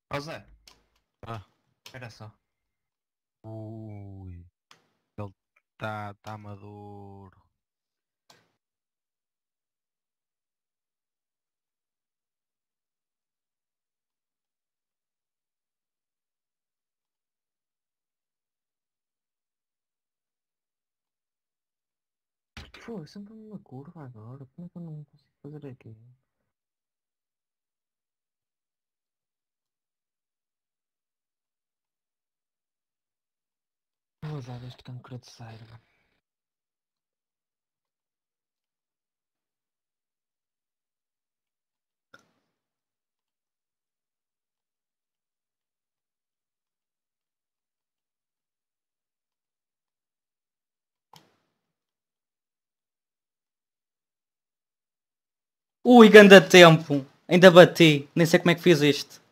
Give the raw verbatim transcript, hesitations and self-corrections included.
Ó Zé, Ah, espera só. ui, ele está tá maduro. Pô, sempre uma curva agora. Como é que eu não consigo fazer aqui? Vou usar este cancro de cérebro. Ui, ganda tempo! Ainda bati. Nem sei como é que fiz isto.